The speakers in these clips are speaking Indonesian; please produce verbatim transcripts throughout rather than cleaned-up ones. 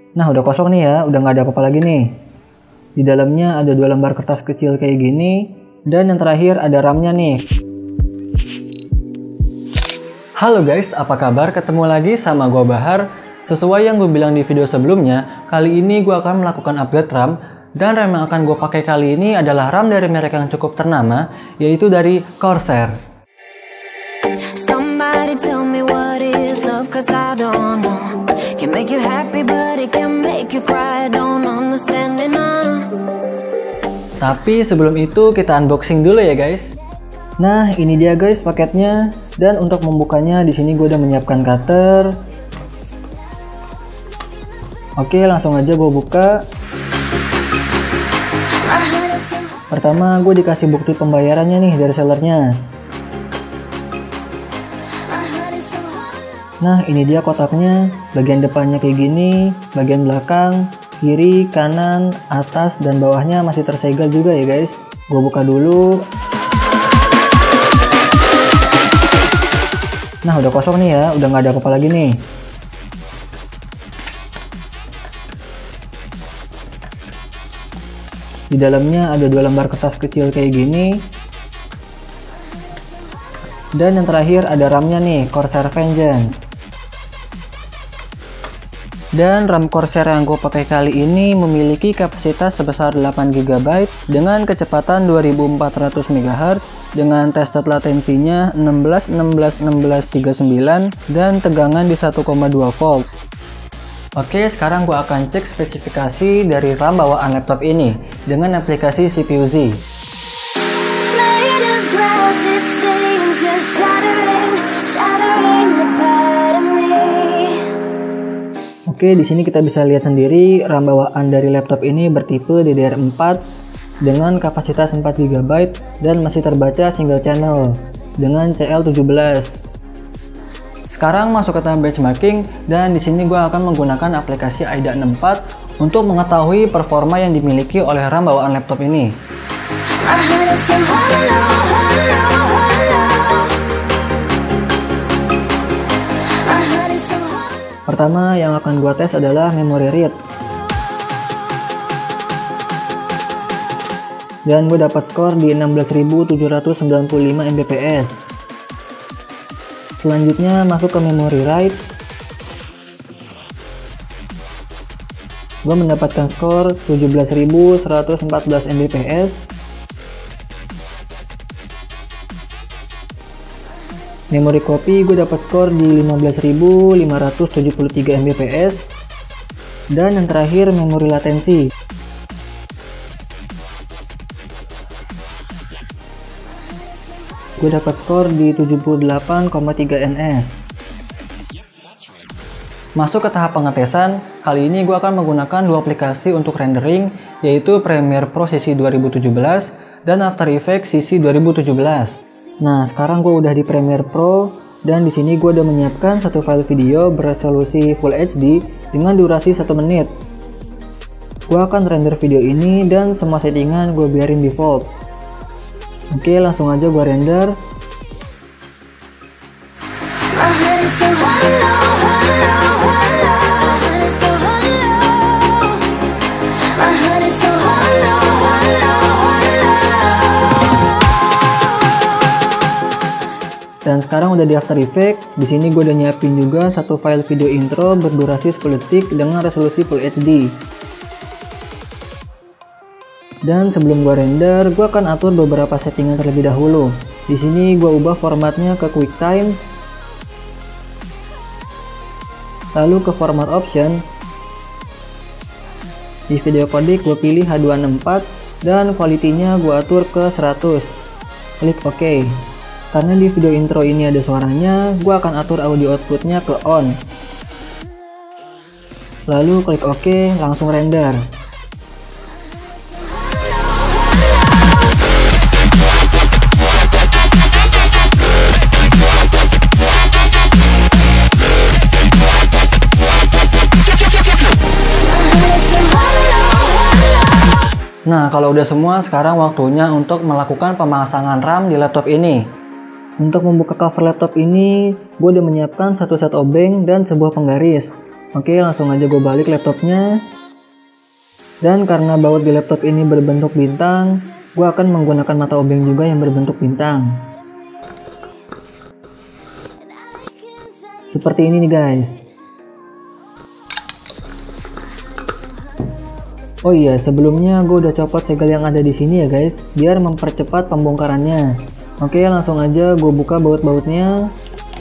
Nah, udah kosong nih ya, udah nggak ada apa-apa lagi nih. Di dalamnya ada dua lembar kertas kecil kayak gini, dan yang terakhir ada RAM-nya nih. Halo guys, apa kabar? Ketemu lagi sama gua Bahar. Sesuai yang gue bilang di video sebelumnya, kali ini gue akan melakukan upgrade RAM, dan RAM yang akan gue pakai kali ini adalah RAM dari merek yang cukup ternama, yaitu dari Corsair. Somebody tell me what is love, 'cause I don't know. Can make you happy but it can make you cry, don't understand it now. Tapi sebelum itu kita unboxing dulu ya guys. Nah, ini dia guys paketnya, dan untuk membukanya di sini gue udah menyiapkan cutter. Oke, langsung aja gue buka. Pertama gue dikasih bukti pembayarannya nih dari sellernya. Nah, ini dia kotaknya. Bagian depannya kayak gini, bagian belakang, kiri, kanan, atas, dan bawahnya masih tersegel juga ya guys. Gue buka dulu. Nah, udah kosong nih ya, udah nggak ada apa-apa lagi nih. Di dalamnya ada dua lembar kertas kecil kayak gini. Dan yang terakhir ada RAM-nya nih, Corsair Vengeance. Dan RAM Corsair yang gue pakai kali ini memiliki kapasitas sebesar delapan giga byte dengan kecepatan dua ribu empat ratus megahertz dengan tested latensinya enam belas enam belas enam belas tiga puluh sembilan dan tegangan di satu koma dua volt. Oke, sekarang gue akan cek spesifikasi dari RAM bawaan laptop ini dengan aplikasi C P U Z. Oke, di sini kita bisa lihat sendiri RAM bawaan dari laptop ini bertipe D D R empat dengan kapasitas empat giga byte dan masih terbaca single channel dengan C L tujuh belas. Sekarang masuk ke tahap benchmarking, dan di sini gue akan menggunakan aplikasi AIDA enam puluh empat untuk mengetahui performa yang dimiliki oleh RAM bawaan laptop ini. Pertama yang akan gua tes adalah memory read. Dan gue dapat skor di enam belas ribu tujuh ratus sembilan puluh lima mbps. Selanjutnya masuk ke memory write. Gue mendapatkan skor tujuh belas ribu seratus empat belas mbps. Memori copy gue dapat skor di lima belas ribu lima ratus tujuh puluh tiga mbps. Dan yang terakhir memori latensi. Gue dapat skor di tujuh puluh delapan koma tiga ns. Masuk ke tahap pengetesan. Kali ini gue akan menggunakan dua aplikasi untuk rendering, yaitu Premiere Pro C C dua ribu tujuh belas dan After Effects C C dua ribu tujuh belas. Nah, sekarang gue udah di Premiere Pro, dan di sini gue udah menyiapkan satu file video beresolusi Full H D dengan durasi satu menit. Gue akan render video ini dan semua settingan gue biarin default. Oke, langsung aja gue render. Dan sekarang udah di After Effects. Di sini gue udah nyiapin juga satu file video intro berdurasi sepuluh detik dengan resolusi Full H D. Dan sebelum gue render, gue akan atur beberapa settingan terlebih dahulu. Di sini gue ubah formatnya ke QuickTime. Lalu ke format option. Di video codec gue pilih H dua enam empat dan quality-nya gue atur ke seratus. Klik OK. Karena di video intro ini ada suaranya, gue akan atur audio outputnya ke on. Lalu klik OK, langsung render. Nah, kalau udah semua, sekarang waktunya untuk melakukan pemasangan RAM di laptop ini. Untuk membuka cover laptop ini, gue udah menyiapkan satu set obeng dan sebuah penggaris. Oke, langsung aja gue balik laptopnya. Dan karena baut di laptop ini berbentuk bintang, gue akan menggunakan mata obeng juga yang berbentuk bintang. Seperti ini nih guys. Oh iya, sebelumnya gue udah copot segel yang ada di sini ya guys, biar mempercepat pembongkarannya. Oke, langsung aja gue buka baut-bautnya.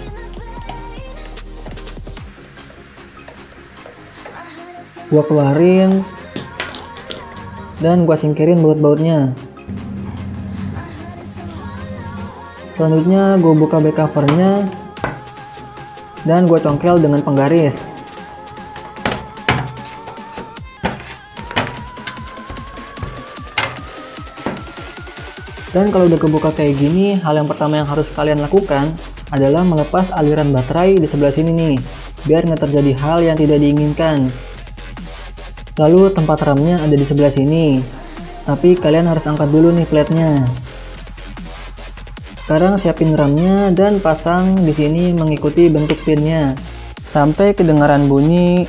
Gue keluarin dan gue singkirin baut-bautnya. Selanjutnya gue buka back covernya dan gue congkel dengan penggaris. Dan kalau udah kebuka kayak gini, hal yang pertama yang harus kalian lakukan adalah melepas aliran baterai di sebelah sini nih, biar nggak terjadi hal yang tidak diinginkan. Lalu tempat RAM-nya ada di sebelah sini, tapi kalian harus angkat dulu nih plate-nya. Sekarang siapin RAM-nya dan pasang di sini mengikuti bentuk pin-nya sampai kedengaran bunyi.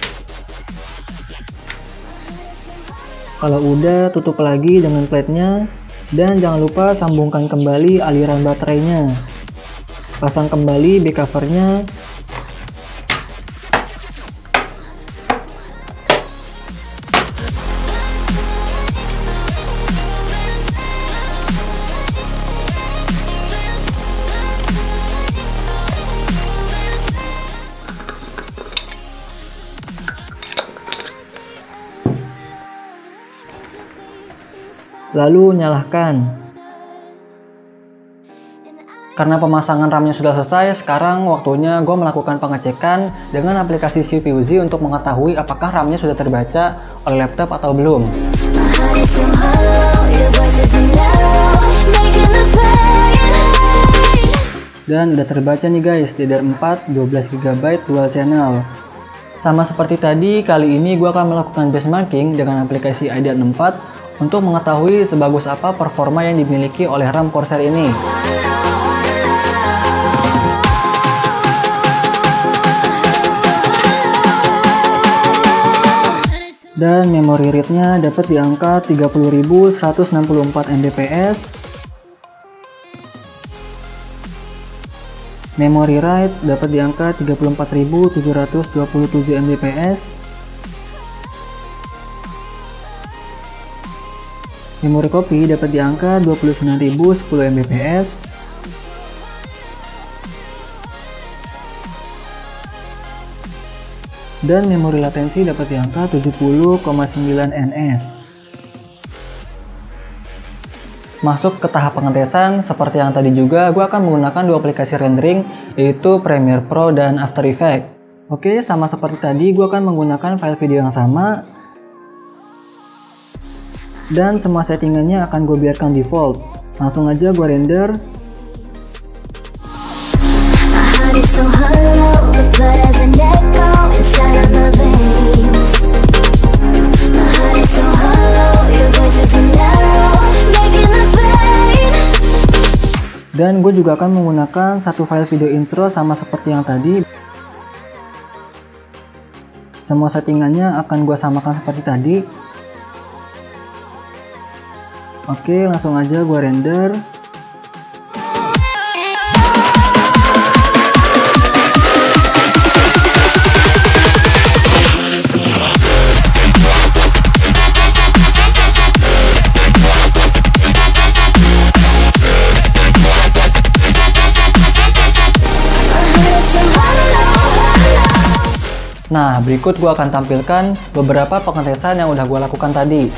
Kalau udah, tutup lagi dengan plate-nya dan jangan lupa sambungkan kembali aliran baterainya. Pasang kembali back cover-nya. Lalu nyalakan. Karena pemasangan RAM-nya sudah selesai, sekarang waktunya gue melakukan pengecekan dengan aplikasi C P U Z untuk mengetahui apakah RAM-nya sudah terbaca oleh laptop atau belum. Dan udah terbaca nih guys, D D R empat dua belas giga byte dual channel. Sama seperti tadi, kali ini gue akan melakukan benchmarking dengan aplikasi I D enam empat untuk mengetahui sebagus apa performa yang dimiliki oleh RAM Corsair ini. Dan memory read-nya dapat di angka tiga puluh ribu seratus enam puluh empat M B P S. Memory write dapat di angka tiga puluh empat ribu tujuh ratus dua puluh tujuh M B P S. Memori copy dapat di angka dua puluh sembilan ribu sepuluh M B P S. Dan memori latensi dapat di angka tujuh puluh koma sembilan N S. Masuk ke tahap pengetesan, seperti yang tadi juga, gue akan menggunakan dua aplikasi rendering, yaitu Premiere Pro dan After Effects. Oke, sama seperti tadi, gue akan menggunakan file video yang sama. Dan semua settingannya akan gue biarkan default. Langsung aja gue render. Dan gue juga akan menggunakan satu file video intro sama seperti yang tadi. Semua settingannya akan gue samakan seperti tadi. Oke, langsung aja gue render. Nah, berikut gue akan tampilkan beberapa pengetesan yang udah gue lakukan tadi.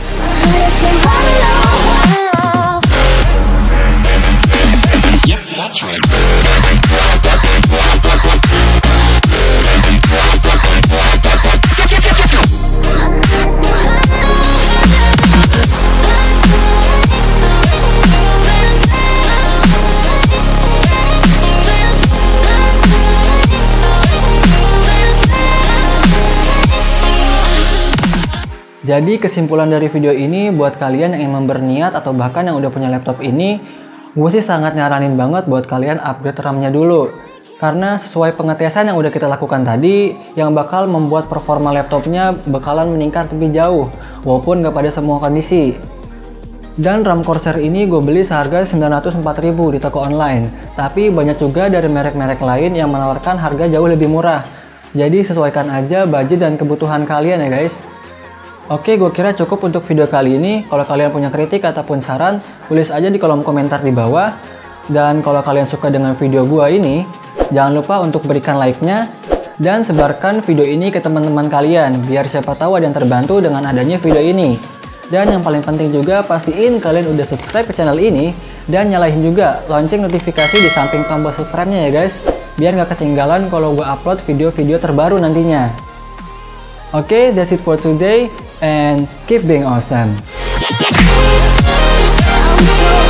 Jadi kesimpulan dari video ini buat kalian yang emang berniat atau bahkan yang udah punya laptop ini, gue sih sangat nyaranin banget buat kalian upgrade RAM-nya dulu. Karena sesuai pengetesan yang udah kita lakukan tadi, yang bakal membuat performa laptopnya bakalan meningkat lebih jauh, walaupun nggak pada semua kondisi. Dan RAM Corsair ini gue beli seharga sembilan ratus empat ribu di toko online, tapi banyak juga dari merek-merek lain yang menawarkan harga jauh lebih murah. Jadi sesuaikan aja budget dan kebutuhan kalian ya guys. Oke, gue kira cukup untuk video kali ini. Kalau kalian punya kritik ataupun saran, tulis aja di kolom komentar di bawah. Dan kalau kalian suka dengan video gue ini, jangan lupa untuk berikan like-nya dan sebarkan video ini ke teman-teman kalian biar siapa tahu ada yang terbantu dengan adanya video ini. Dan yang paling penting juga pastiin kalian udah subscribe ke channel ini dan nyalain juga lonceng notifikasi di samping tombol subscribe-nya ya guys, biar nggak ketinggalan kalau gue upload video-video terbaru nantinya. Oke, okay, that's it for today and keep being awesome.